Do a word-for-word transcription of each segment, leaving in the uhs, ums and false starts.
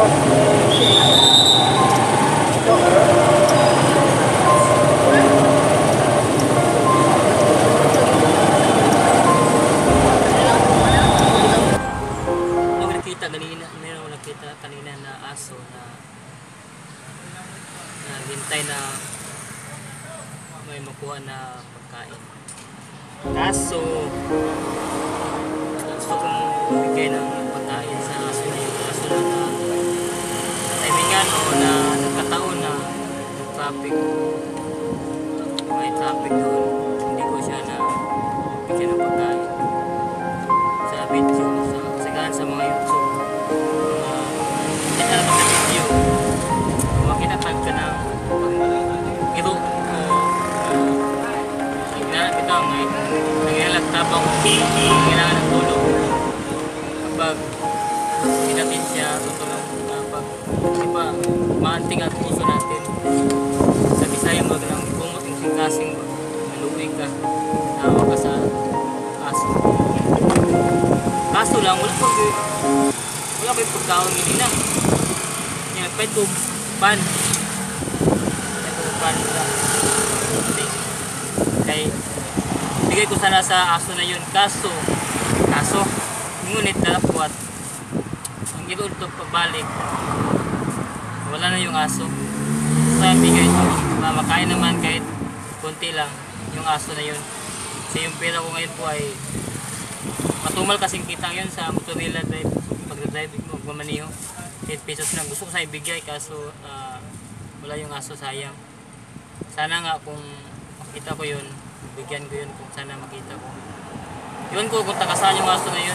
Kanina, meron ako nakita kanina na aso na na hintay na may makuha na pagkain. Kaso gusto kong bigay ng pagkain sa aso na yun. Kaso na na timingan o na nagkataon na traffic, may traffic doon, hindi ko siya na bigyan ng pagkain sa video, sa, sa, sa mga YouTube. Kita na sa video, makinatag ka ng iro o ginanap ito ang nangyayalak tabang kailangan ng tulong. Kapag pinatin siya, tutulong kapag diba, maanting at puso natin sa Bisaya mo ng kumot yung singkasing maluwi ka, tawa ka sa aso. Kaso lang, wala ko wala ko yung pagkaon hindi na yung nagpahit ko pan nagpahit ko pan kaya bigay ko sana sa aso na yun. Kaso kaso ngunit dalapuat ang ito ito pabalik wala na yung aso, so yung bigay ito makain naman kahit konti lang yung aso na yun. Kasi yung pera ko ngayon po ay matumal kasing kita yun sa motorila drive, pag-drive mo, magmamaniho eight pesos lang. Gusto ko sa ibigay kaso uh, wala yung aso, sayang. Sana nga kung makita ko yun, bigyan ko yun kung sana makita ko yun ko kung takasaan yung aso na yun.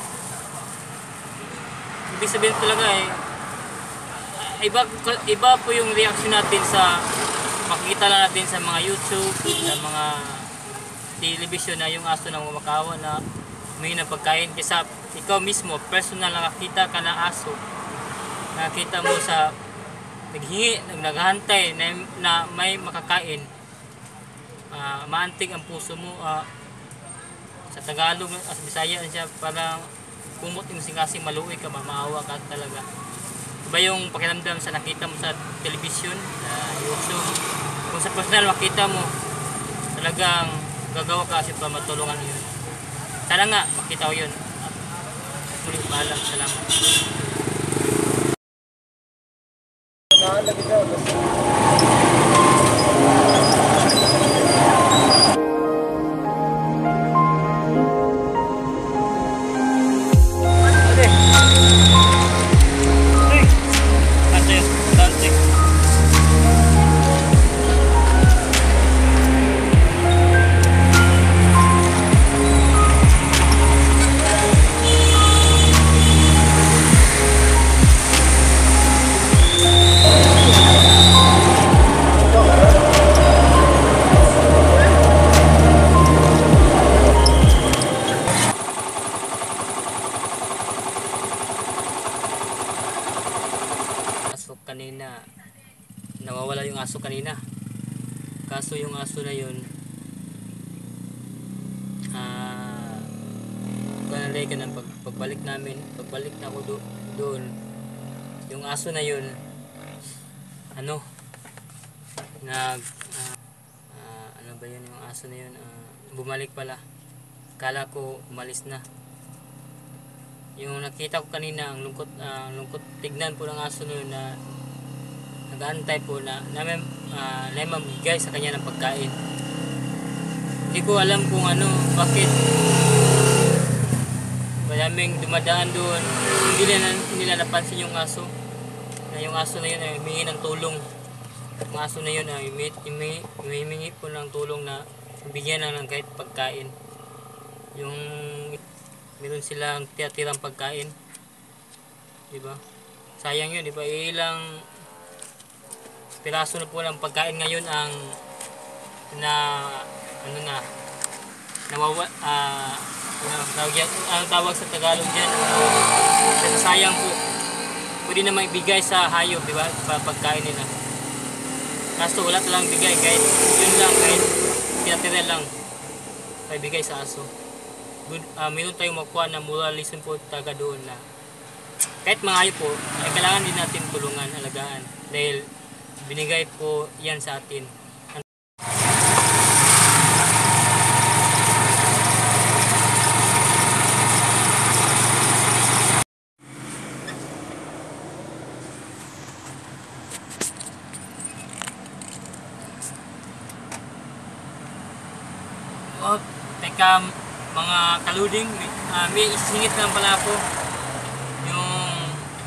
Ibig sabihin talaga eh iba, iba po yung reaction natin sa makikita lang natin sa mga YouTube, sa mga television na yung aso na makawa na may na pagkain, kaysa ikaw mismo personal na nakita ka na aso, nakita mo sa naghingi, naghahantay na, na may makakain, uh, maantig ang puso mo. Uh, sa Tagalog as Bisaya siya parang kumot yung singasing maluwi ka, mamaawa ka talaga. Iba yung pakiramdam sa nakita mo sa television, uh, YouTube. Kung sa personal makita mo talagang gagawa ka kasi pa matulungan yun. Sana nga makita ko yun. Muli paalam, salamat. Kanina nawawala yung aso kanina, kaso yung aso na yun ah kanalay ka ng pag, pagbalik namin pagbalik na ako do, doon yung aso na yun ano nag uh, uh, ano ba yun yung aso na yun uh, bumalik pala, kala ko umalis na. Yung nakita ko kanina ang lungkot, uh, lungkot tignan po ng aso na yun na nag-aantay po na namin uh, na mamigay sa kanya ng pagkain. Hindi ko alam kung ano, bakit maraming dumadaan doon, hindi nila, hindi nila napansin yung aso na yung aso na yun ay humingi ng tulong. Yung aso na yun ay humingi po ng tulong na bigyan lang ng kahit pagkain. Yung meron silang tira-tirang pagkain, diba? Sayang yun, diba? Ilang piraso na po ng pagkain ngayon ang na ano na nawawa ah uh, ang tawag sa Tagalog diyan, uh, sayang po. Pwede na maibigay sa hayop, di ba? Pagkain nila. Kaso wala talang bigay, kahit yun lang, kahit tira-tira lang maibigay sa aso. Good, uh, meron tayong makuha na moralism po taga doon na kahit mga hayop po, kailangan din natin tulungan, alagaan dahil binigay po yan sa atin. Oh, teka mga kaluding, uh, may isingit lang pala ako yung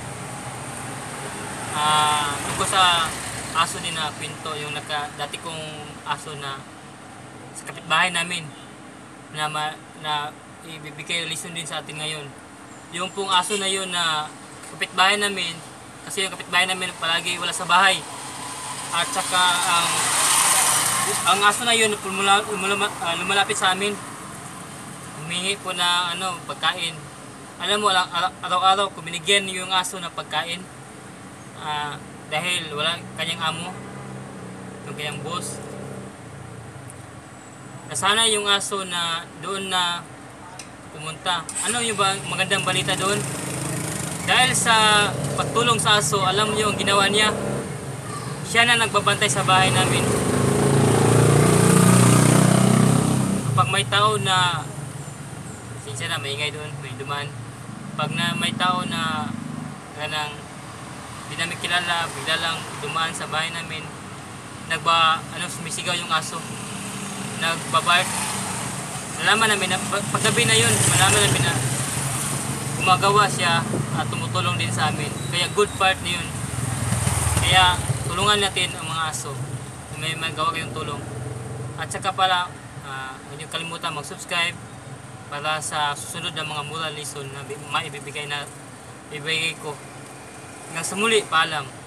uh, tungkol sa aso din na kwento, yung naka, dati kong aso na sa kapitbahay namin na, ma, na ibibigay lesson din sa atin ngayon. Yung pong aso na yun na kapitbahay namin, kasi yung kapitbahay namin palagi wala sa bahay, at saka ang ang aso na yun lumula, lumula, uh, lumalapit sa amin, humingi po na ano, pagkain. Alam mo, araw-araw kung binigyan yung aso na pagkain, uh, dahil wala kanyang amo, yung kanyang boss. Nasana yung aso na doon na pumunta. Ano yung ba, magandang balita doon? Dahil sa pagtulong sa aso, alam niyo ang ginawa niya? Siya na nagbabantay sa bahay namin. Pag may tao na, sinsya na, maingay doon, may dumaan. Pag na may tao na ganang di namin kilala, bigla lang dumaan sa bahay namin, nagba, ano, sumisigaw yung aso, nagbabark. Nalaman namin na paggabi na yun, malaman namin na gumagawa siya at tumutulong din sa amin. Kaya good part na yun. Kaya tulungan natin ang mga aso kung may magawa kayong tulong. At saka pala, Uh, huwag niyo kalimutan mag-subscribe para sa susunod na mga moral lesson na maibibigay na ibigay ko. Hanggang sa muli, paalam.